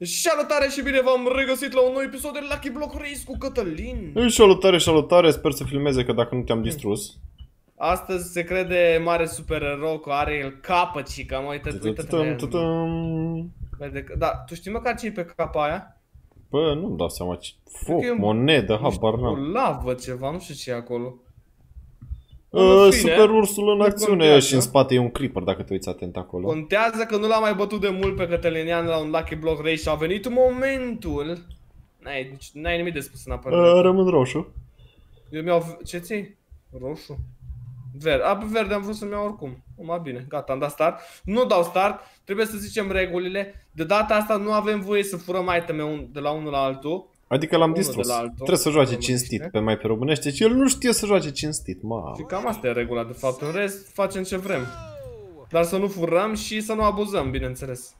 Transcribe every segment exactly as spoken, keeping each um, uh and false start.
Salutare și bine v-am regăsit la un nou episod de Lucky Block Race cu Cătălin. Salutare, salutare, sper să filmeze că dacă nu te-am distrus. Astăzi se crede mare supererou că are el capă, cica, mă, uită-te, uită-te. Da, tu știi măcar ce e pe capa aia? Bă, nu-mi dau seama ce... Foc, monedă, habar n-am. O lavă ceva, nu știu ce e acolo. Uh, super ursul în acțiune și în spate e un creeper, dacă te uiți atent acolo. Contează că nu l-am mai bătut de mult pe Cătălinian la un Lucky Block Race și a venit momentul. N-ai nimic de spus în apărare. Uh, rămân roșu. Eu mi-au... Ce ții? Roșu? Verde. A, pe verde am vrut să-mi iau oricum. Mai bine, gata, am dat start. Nu dau start, trebuie să zicem regulile. De data asta nu avem voie să furăm iteme de la unul la altul. Adică l-am distrus. Trebuie să joace cinstit pe mai pe românește și el nu știe să joace cinstit, ma. Și cam asta e regula, de fapt. În rest, facem ce vrem. Dar să nu furăm și să nu abuzăm, bineînțeles.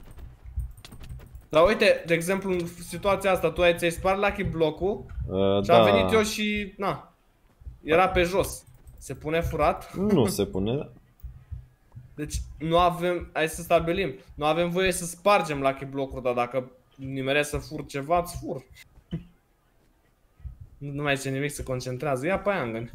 Dar uite, de exemplu, în situația asta, tu ai ți-ai spart Lucky Block-ul uh, și da. am venit eu și, na, era pe jos. Se pune furat? Nu se pune. Deci nu avem, hai să stabilim, nu avem voie să spargem Lucky Block-uri, dar dacă nimeresc să fur ceva, îți fur. Nu mai zice nimic, se concentrează, ia pe aia îngăni.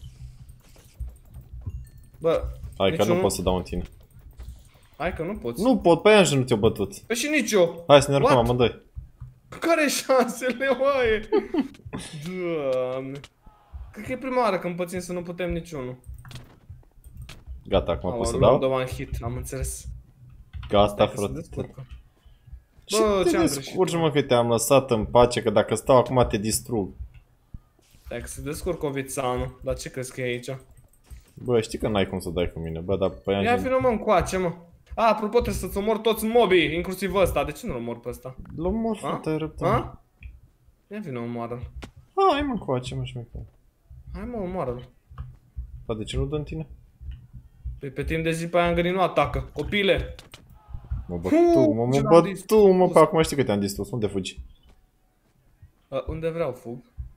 Bă, hai că nu pot să dau în tine. Hai că nu poți. Nu pot, pe aia și nu te-o bătut. Păi și nici eu. Hai să ne arătăm amândoi. Care șansele, oaie? Doamne. Cred că e prima oară când pățim să nu putem niciunul. Gata, acum pot să dau? Am one hit, am înțeles. Gata, frate. Și te descurci, mă, că te-am lăsat în pace, că dacă stau acum te distrug. Dacă se descurcă Ovițanu, dar ce crezi că e aici? Bă, știi că n-ai cum să dai cu mine, bă, dar pe aia... Ia vină, mă, încoace, mă. A, apropo, trebuie să-ți omor toți mobii, inclusiv ăsta. De ce nu-l omor pe ăsta? L-omor, frate, ai răbdare. Ia vină, omoară-l. Hai, mă, încoace, mă, șmecă. Hai, mă, omoară-l. Dar de ce nu dă în tine? Păi pe timp de zi pe aia îngăni nu atacă. Copile! Mă băt tu, mă, mă băt tu, mă, pe acum știi că te-am distrus, unde fugi? A, unde vreau fug?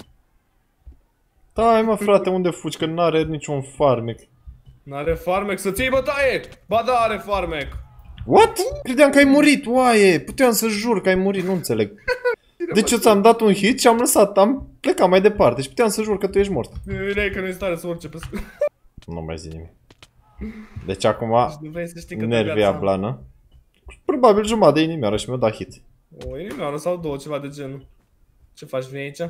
Hai, mă, frate, unde fugi, că n-are niciun farmec. N-are farmec, să ții bătaie! Ba da, are farmec! What? Credeam că ai murit, oaie! Puteam să jur că ai murit, nu înțeleg. Deci eu ți-am dat un hit și am lăsat, am plecat mai departe și puteam să jur că tu ești mort. Bine, că nu-i stare să urce pe scu... Nu mai zi nimic. Deci acum, nervia blană. Probabil jumătate de inimioară și mi-a dat hit. O inimioară sau două, ceva de genul. Ce faci, vine aici?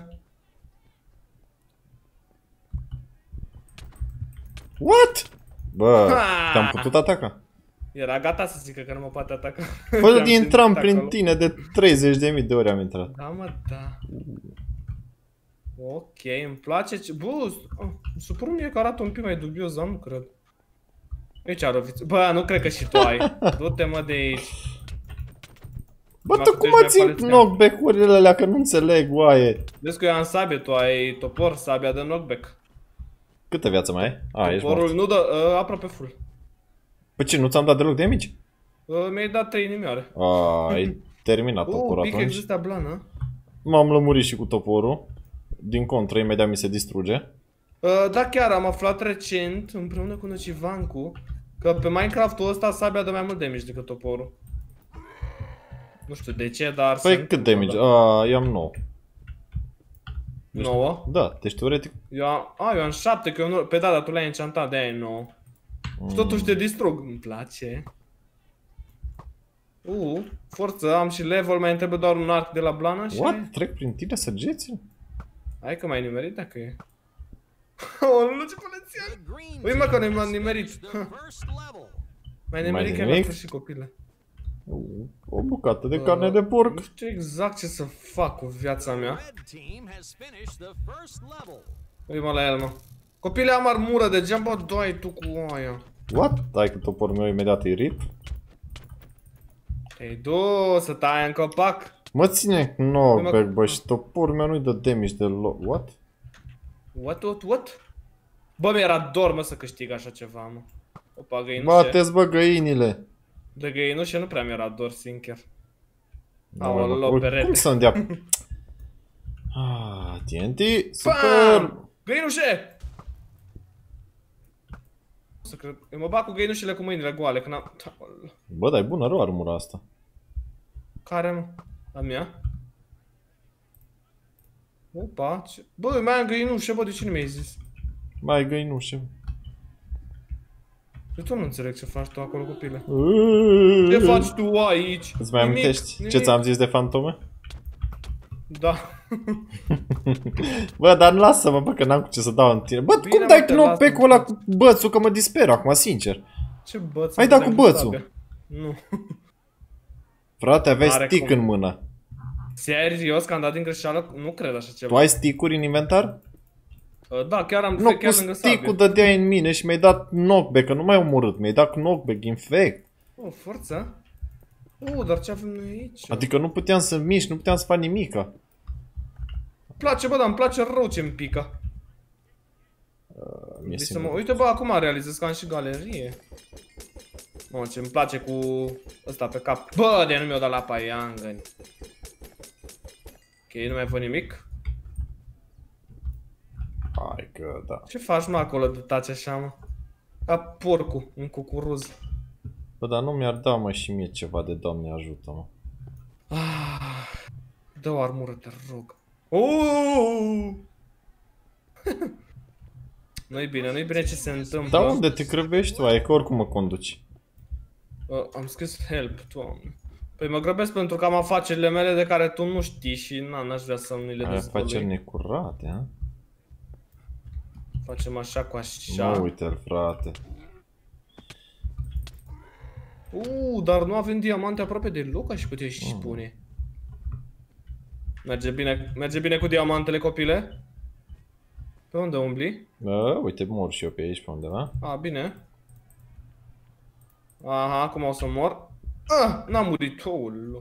What? Bă, te-am putut ataca? Era gata să zică că nu mă poate ataca. Bă, intram prin acolo. Tine de treizeci de mii de ori am intrat. Da, mă, da. Ok, îmi place ce... Bă, oh, supărul mie că arată un pic mai dubios, dar nu cred. Aici a răvit. Bă, nu cred că și tu ai. Du-te, mă, de aici. Bă, tu cum mă țin knockback-urile alea, că nu înțeleg, oaie. Vezi că eu am sabie, tu ai topor, sabia de knockback. Câtă viață mai ai? A, ești mort. Nu dă, uh, aproape full. Păi ce, nu ți-am dat deloc damage? Uh, Mi-ai dat trei inimioare. A, ai terminat toporul uh, atunci. există blană. M-am lămurit și cu toporul. Din contră, imediat mi se distruge. Uh, da, chiar am aflat recent, împreună cu Nocivancu, că pe Minecraft-ul ăsta sabia dă mai mult damage decât toporul. Nu știu de ce, dar... Păi cât damage? A, eu am nouă. nouă? Da, deci teoretic... Eu am, a, eu am șapte, că eu nu... Pe da, dar tu l-ai enchantat, de-aia e nouă. Mm. Și totuși te distrug. Îmi place. Uh, forță, am și level, mai trebuie doar un arc de la blană și... What? Trec prin tine săgeți? Hai că m-ai nimerit dacă e. Oh, nu ce pălățian! Ui, mă, că nu m-am nimerit. M-ai nimerit chiar la sfârșit, copile. O bucată de carne de porc. Nu știu exact ce să fac cu viața mea. Ui, mă, la el, mă. Copile, am armură, degeaba dai tu cu aia. What? Dai că toporul meu imediat e rip. Ei, du, să tai în copac. Mă ține knockback, bă, și toporul meu nu-i dă damage deloc. What? What, what, what? Bă, mi-era dor, mă, să câștig așa ceva, mă. Opa, găinușe. Bate-ți, bă, găinile. De găinușe nu prea mi-era dor, sincer. Aoleu, perete. Cum să-mi dea... Ah, T N T, super! Găinușe! Să cred... Eu mă bag cu găinușile cu mâinile goale, că n-am... Bă, dar e bună rău armura asta. Care, mă? A mea? Opa, ce... Bă, mai am găinușă, bă, de ce nu mi-ai zis? Mai ai găinușă. Eu tot nu înțeleg ce faci tu acolo, copile. Ce faci tu aici? Îți mai amintești ce ți-am zis de fantome? Da. Bă, dar lasă-mă, bă, că n-am cu ce să dau în tine. Bă, Bine, cum dai mă, te knockback-ul ăla las, cu bățul, că mă disper acum, sincer. Ce băț? Ai dat cu bățul. Nu. Frate, aveai Are stick cum. în mână. Serios, că am dat din greșeală? Nu cred așa ceva. Tu ai stick-uri în inventar? Uh, Da, chiar am Nu, chiar cu lângă stick-ul sabie. dădeai în mine și mi-ai dat knockback, că nu mai omorât, mi-ai dat knockback, infect. Oh, forță? Oh, dar ce avem noi aici? Adică nu puteam să mișc, nu puteam să fac nimica. Îmi place, bă, dar îmi place rău ce-mi pică. Mi-e Să mă... singur. Uite, bă, acum realizez că am și galerie. Mă, ce-mi place cu ăsta pe cap. Bă, de nu mi-o dat la paiangăni. Ok, nu mai văd nimic. Hai că da. Ce faci, mă, acolo de taci așa, mă? Ca porcul, un cucuruz. Bă, dar nu mi-ar da, mă, și mie ceva de Doamne ajută, mă. Ah, dă o armură, te rog. Oh! Nu-i bine, nu-i bine ce se întâmplă. Dar unde te grăbești tu? Ai că oricum mă conduci. Uh, am scris help, Doamne. Păi mă grăbesc pentru că am afacerile mele de care tu nu știi și na, n-aș vrea să nu le Ai afaceri dezvălui. necurate, ha? Facem așa cu așa. Nu uite-l, frate. Uuu, dar nu avem diamante aproape deloc, aș putea și spune. Merge bine, merge bine cu diamantele, copile? Pe unde umbli? Bă, uite, mor și eu pe aici, pe undeva. A, bine. Aha, acum o să mor. Ah, n-am murit, oulu.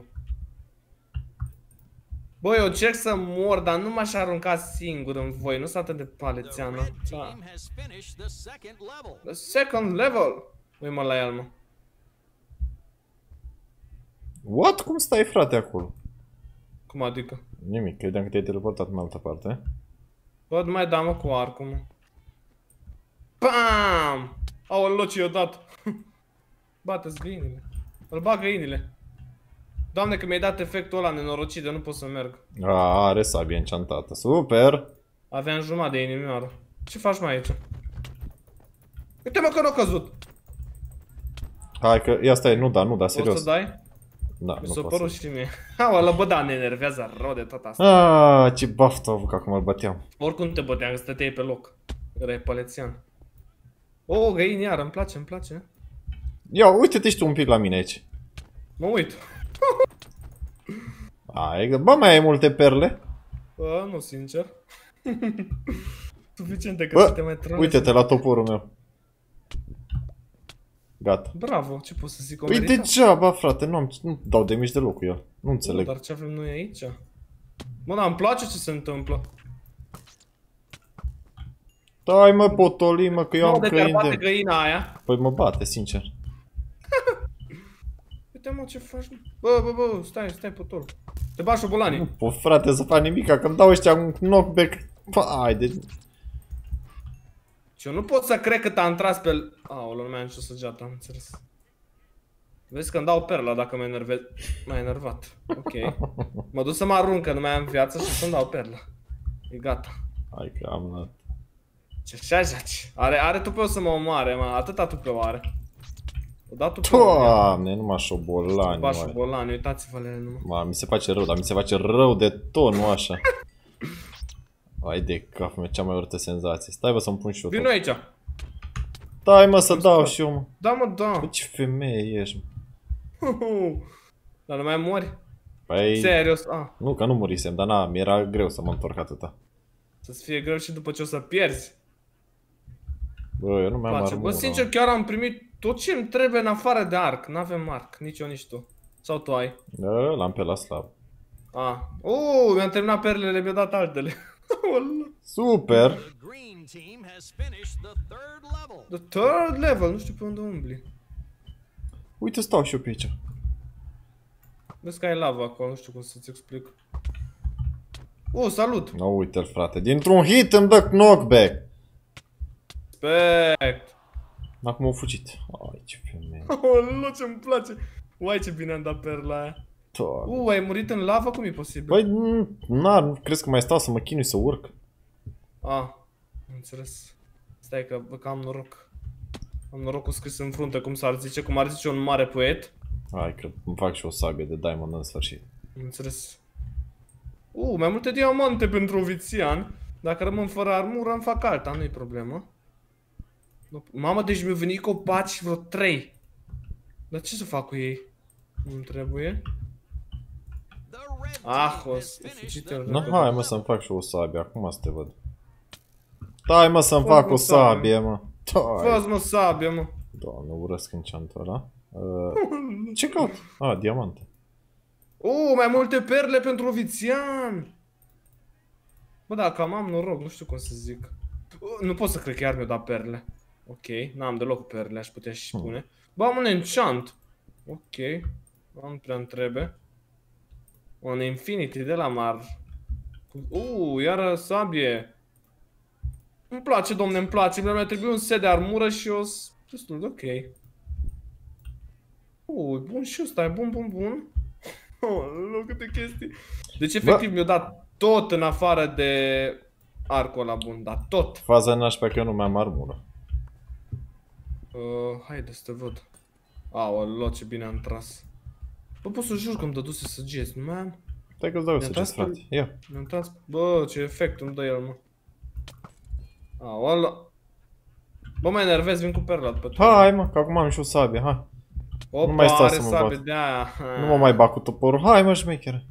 Băi, eu încerc să mor, dar nu m-aș arunca singur în voi, nu sunt atât de palețeană. Da. The second level! Ui mă la el, mă. What? Cum stai, frate, acolo? Cum adică? Nimic, credeam că te-ai teleportat în altă parte. Bă, nu mai da, mă, cu arcul, mă. Bam! Aoleu, ce i-o dat. Bate-ți găinile. Îl bag găinile. Doamne, că mi-ai dat efectul ăla nenorocit de nu pot să merg. A, are sabie enchantată. Super! Aveam jumătate de inimioară. Ce faci mai aici? Uite-mă că n-a căzut. Hai că, ia stai, nu da, nu da, Poți serios. să dai? Da, Mi nu s-a pot părut să. și mie. Aoleu, bă, da, ne enervează rău de tot asta. Ah, ce baftă au avut că acum îl băteam. Oricum te băteam, că stăteai pe loc. Erai palețian. O, găini iară, îmi place, îmi place. Ia, uite-te și tu un pic la mine aici. Mă uit. Ai, bă, mai ai multe perle? Bă, nu, sincer. Suficient că Bă, să te mai trolezi. uite-te la toporul meu. Gata. Bravo, ce pot să zic, o Păi merită? degeaba, frate, nu, am, nu dau de mici deloc cu el. Nu Nu, înțeleg. dar ce avem noi aici? Mă, dar îmi place ce se întâmplă. Dai mă, potoli, mă, că eu Nu, am de te căini bate de... găina aia. Păi mă bate, sincer. Uite, mă, ce faci, mă? Bă, bă, bă, stai, stai, potol. Te bași Nu șobolanii. pot, frate, să fac nimica, că îmi dau ăștia un knockback. Hai, de... Și eu nu pot să cred că te-am tras pe... Aoleu, nu mai am nicio săgeată, am înțeles. Vezi că îmi dau perla dacă mă enervez... M-a enervat. Ok. Mă duc să mă arunc, că nu mai am viață și să-mi dau perla. E gata. Hai că am luat. Ce așa jaci? Are, are tupeu să mă omoare, mă. Atâta tupeu are. O dat tupeu. Doamne, numai șobolani, Bașul oare. bolani, uitați-vă la ele numai. Ma, mi se face rău, dar mi se face rău de tot, nu așa. Hai de cap, mea, cea mai urâtă senzație. Stai, bă, să-mi pun și eu Vino tot. aici. Stai, mă, să dau și eu, mă. Da, mă, da. Bă, ce femeie ești, mă. Dar nu mai mori? Păi... Serios? Ah, Nu, că nu murisem, dar na, mi-era greu să mă întorc atâta. să-ți fie greu și după ce o să pierzi. Bă, eu nu mai am Place. armură. Bă, sincer, chiar am primit tot ce îmi trebuie în afară de arc. N-avem arc, nici eu, nici tu. Sau tu ai? Da, l-am pe la slab. Ah. Uuu, mi-am terminat perlele, mi-a dat altele. Super! The green team has finished the third level. The third level, nu știu pe unde umbli. Uite, stau și eu pe aici. Vezi că ai lava acolo, nu știu cum să-ți explic. Uh, salut! Nu, uite-l, frate. Dintr-un hit îmi dă knockback. Respect! Acum au fugit. Ai, ce femeie. Oh, ce-mi place! Uai, ce bine am dat perla aia. Doamne. Uh, ai murit în lavă? Cum e posibil? Băi, nu, na, nu crezi că mai stau să mă chinui să urc? Ah, am înțeles. Stai că, bă, că am noroc. Am norocul scris în frunte, cum s-ar zice, cum ar zice un mare poet. Hai că îmi fac și o sabie de diamond în sfârșit. Am înțeles. Uh, mai multe diamante pentru ovițian. Dacă rămân fără armură, îmi fac alta, nu-i problemă. Mamă, deci mi-au venit copaci vreo trei. Dar ce să fac cu ei? Nu trebuie. The red Ah, team o has finished fugit the el. Na, third hai mă level. să-mi fac și o sabie, acum să te văd. Dai mă să-mi Fă fac o o sabie. sabie, mă. Dai. Fă-ți mă sabie, mă. Doamne, urăsc enchantul ăla. Uh, ce caut? Ah, diamante. Uh, mai multe perle pentru ovițian. Bă, da, cam am noroc, nu știu cum să zic. Uh, nu pot să cred că iar mi-o dat perle. Ok, n-am deloc perle, aș putea și spune. Bă, am un enchant. Ok, nu prea îmi trebuie. Un infinity de la mar. Uh, iară sabie. Îmi place, domne, îmi place. Mi-a trebuit un set de armură și o... destul de ok. Uh, bun și ăsta, e bun, bun, bun. Oh, câte chestii. Deci efectiv mi-a dat tot în afară de arcul ăla bun, dar tot. Faza nașpa că eu nu mi-am armură. Uh, haide să te văd. Aoleo, ce bine am tras. Bă, pot să jur că îmi dăduse săgeți, nu mai am? Stai că-ți dau eu Mi-a săgeți, tras frate. Ia. Mi-am tras... Bă, ce efect îmi dă el, mă. Aoleo. Bă, mă enervez, vin cu perla pe tine. Hai mă, că acum am și o sabie, hai. Opa, nu mai stau are să mă sabie bat. de aia. Nu mă mai bag cu toporul. Hai mă, șmecheră.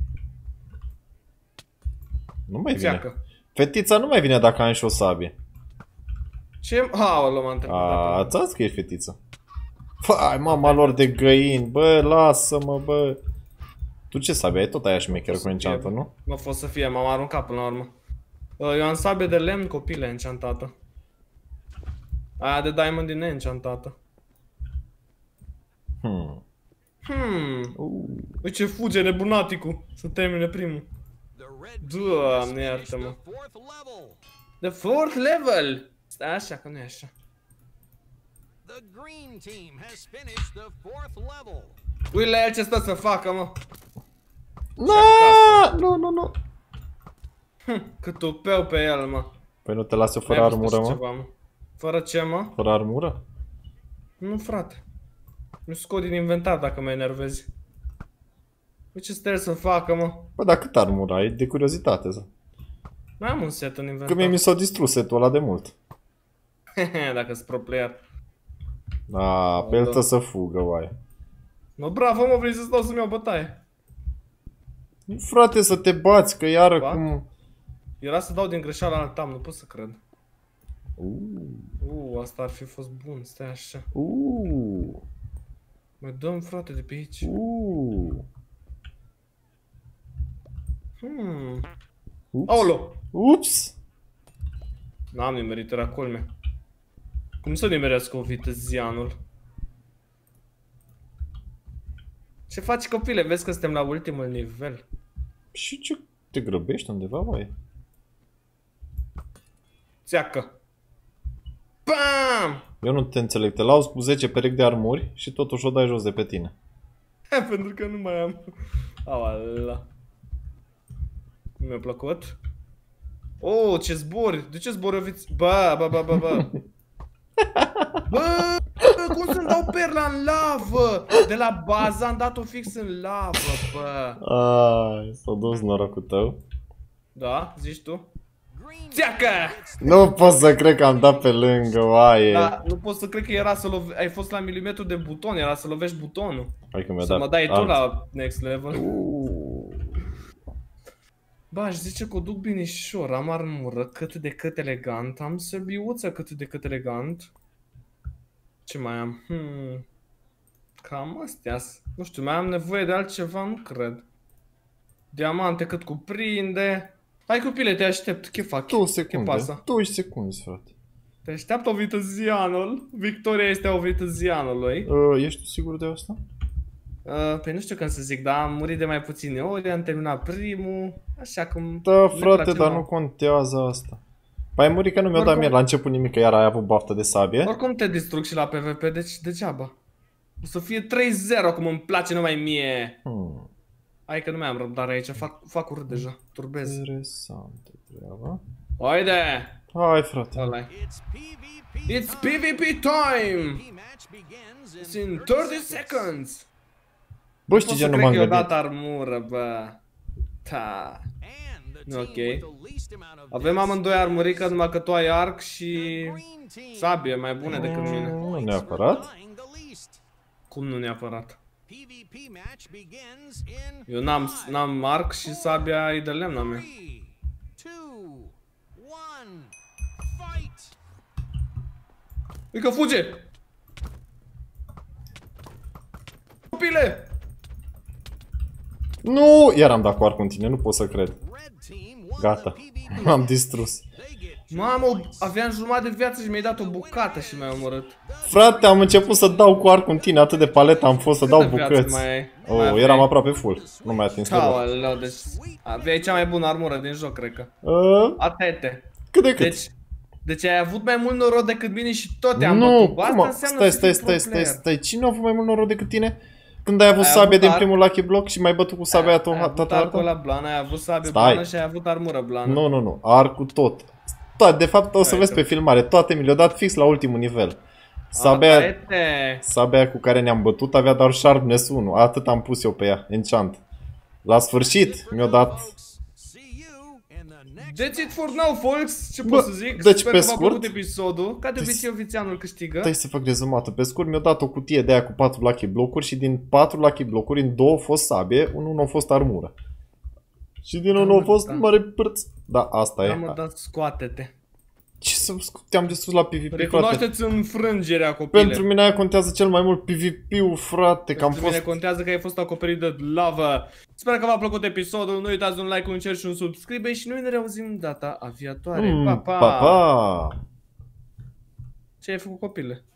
Nu mai vine. Țeacă. Fetița nu mai vine dacă am și o sabie. Ce? Aoleo, m-am trecut. A, ați că ești fetiță. Hai, mama lor de găini. Bă, lasă-mă, bă. Tu ce sabie ai? Tot aia șmecheră cu enchantul, nu? Mă fost să fie, m-am aruncat până la urmă. Eu am sabie de lemn copile enchantată. Aia de diamond din neînchantată. Hmm. Hmm. Uh. Uite ce fuge nebunaticul să termine primul. The red Doamne, team has finished iartă-mă. the fourth level. The fourth level! Stai așa, că nu e așa. The green team has finished the fourth level. Uite la el ce stă să facă, mă. Na, nu, nu, nu. Cât tupeu pe el, mă. Păi nu te las eu fără Mai a fost armură, așa mă? ceva, mă? Fără ce, mă? Fără armură? Nu, frate. Nu scot din inventar dacă mă enervezi. Uite ce stă să facă, mă. Bă, dar cât armură ai? De curiozitate, să. Mai am un set în Că inventar. mie mi s-a distrus setul ăla de mult. Dacă-s pro player. A, pe el tă să fugă, oaie. Mă, bravo, mă, vrei să stau să-mi iau bătaie. Frate, să te bați, că iară Ba? cum... Era să dau din greșeala al tam, nu pot să cred. Uh, Uh, asta ar fi fost bun, stai așa. uh, Mai dăm, frate, de pe aici. uh. Hmm. Ups. Aolo! Ups! N-am nimerit, era culme. Cum să nimerească o vitezianul? Ce faci, copile? Vezi că suntem la ultimul nivel. Și ce? Te grăbești undeva, oaie? Țeacă. Bam! Eu nu te înțeleg, te lauzi cu zece perechi de armuri și totuși o dai jos de pe tine. Pentru că nu mai am. Aoala. Nu mi-a plăcut. Oh, ce zbori! De ce zbori oviți? Bă, bă, bă, bă, bă. Bă, cum să-mi dau perla în lavă? De la bază am dat-o fix în lavă, bă. Ai, s-a dus norocul tău. Da, zici tu? Green Țeacă! team gets the Nu pot să cred că am dat pe lângă, oaie. Da, nu pot să cred că era să love... ai fost la milimetru de buton, era să lovești butonul. Hai că mi-a Să dat mă dai tu alt. la next level. Uh. Bă, aș zice că o duc binișor, am armură cât de cât elegant, am săbiuță cât de cât elegant. Ce mai am? Hmm. Cam astea. Nu știu, mai am nevoie de altceva, nu cred. Diamante cât cuprinde. Hai copile, te aștept, ce fac? Două Ce secunde, pasă? douăzeci secunde, frate. Te așteaptă ovităzianul. Victoria este a ovităzianului. Uh, ești tu sigur de asta? Uh, păi nu știu cum să zic, dar am murit de mai puține ori, am terminat primul, așa cum... Da, ne frate, place dar nouă. nu contează asta. Păi ai murit că nu mi-a dat Oricum- mie la început nimic, că iar ai avut baftă de sabie. Oricum te distrug și la PvP, deci degeaba. O să fie trei zero, cum îmi place numai mie. Hmm. Hai că nu mai am răbdare aici, fac, fac urât deja, turbez. Interesantă treaba. Haide! Hai, frate. Ăla-i. It's PvP. It's PvP time! PvP match begins It's in thirty seconds! Bă, știi ce nu m-am că i-o gândit? dat armură, bă. Ta. And the Ok. team with the least amount of Avem amândoi armurică, numai că tu ai arc și green team sabie mai bune decât mine. Nu points neapărat. for dying the least. Cum nu neapărat? PvP match begins in Eu n-am, five, n-am arc și sabia e de lemn a mea. three, two, one, fight! E că fuge! Copile! Nu! Iar am dat cu arcul în tine, nu pot să cred. Red team won Gata. the PvP. M-am distrus. They get Mamă, aveam jumătate de viață și mi-ai dat o bucată și m-ai omorât. Frate, am început să dau cu arcul în tine, atât de palet am fost să dau Câtă viață bucăți. mai ai? Oh, Mai eram aveai? aproape full. Nu mai atins pe loc. Aoleu, deci aveai cea mai bună armură din joc, cred că. Uh, Atete. cât de cât. Deci, deci ai avut mai mult noroc decât mine și tot te-am Nu, bătut. Asta cum? înseamnă Stai, să stai, fii stai, pro stai, player. stai. Cine a avut mai mult noroc decât tine? Când ai avut Ai sabia avut din arc. primul Lucky Block și mai bătut cu sabia aia Ai avut toată arcul arta? la blană, ai avut sabie Stai. blană și ai avut armură blană. Nu, nu, nu. Arcul tot. Toate, de fapt o să Hai vezi că- pe filmare, toate mi le-au dat fix la ultimul nivel. Sabia, Atete. sabia aia cu care ne-am bătut avea doar Sharpness unu, atât am pus eu pe ea, enchant. La sfârșit mi-a dat. See you in the next That's it for now, folks. Ce Bă, pot să zic? deci, Sper pe că v-a scurt- plăcut episodul. Ca de Deci- obicei, ofițianul câștigă. Stai să fac rezumatul. Pe scurt, mi-a dat o cutie de aia cu patru Lucky Block-uri și din patru Lucky Block-uri, în două au fost sabie, în unul a fost armură. Și din unul mă, a fost da. mare părț. Da, asta Da, mă, e. dar scoate-te. Ce să te-am distrus la PvP, frate. Recunoașteți înfrângerea, copile. Pentru mine aia contează cel mai mult PvP-ul, frate, că am Pentru mine fost... contează că ai fost acoperit de lavă. Sper că v-a plăcut episodul. Nu uitați un like, un share și un subscribe și noi ne reauzim data viitoare. Mm, Pa, pa! pa, pa. Ce ai făcut, copile?